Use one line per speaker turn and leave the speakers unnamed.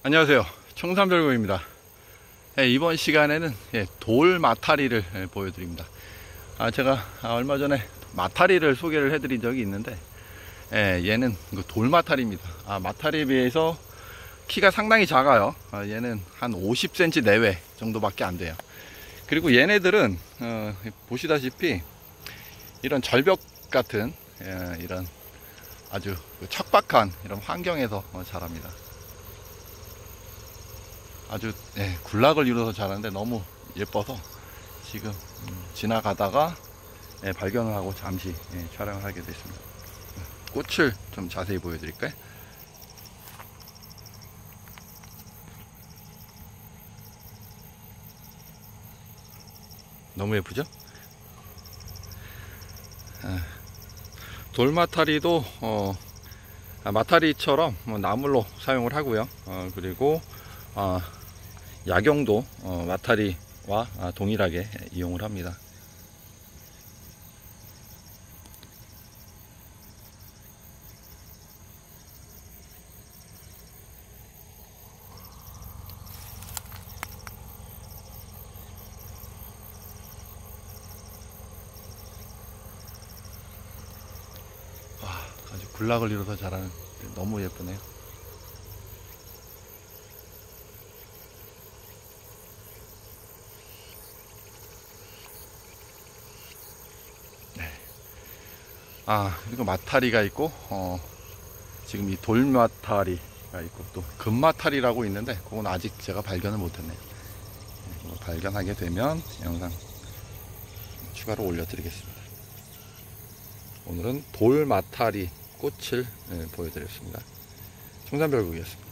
안녕하세요, 청산별고입니다. 이번 시간에는 돌 마타리를 보여드립니다. 제가 얼마 전에 마타리를 소개를 해드린 적이 있는데 얘는 돌 마타리입니다. 마타리에 비해서 키가 상당히 작아요. 얘는 한 50cm 내외 정도밖에 안 돼요. 그리고 얘네들은 보시다시피 이런 절벽 같은 이런 아주 척박한 이런 환경에서 자랍니다. 아주 군락을 이루어서 자라는데 너무 예뻐서 지금 지나가다가 발견을 하고 잠시 촬영을 하게 됐습니다. 꽃을 좀 자세히 보여드릴까요? 너무 예쁘죠? 돌마타리도 마타리처럼 나물로 사용을 하고요. 그리고 약용도 마타리와 동일하게 이용을 합니다. 아주 군락을 이루어서 자라는 너무 예쁘네요. 그리고 마타리가 있고 지금 이 돌마타리가 있고 또 금마타리라고 있는데 그건 아직 제가 발견을 못했네요. 발견하게 되면 영상 추가로 올려드리겠습니다. 오늘은 돌마타리 꽃을 보여드렸습니다. 청산별국이었습니다.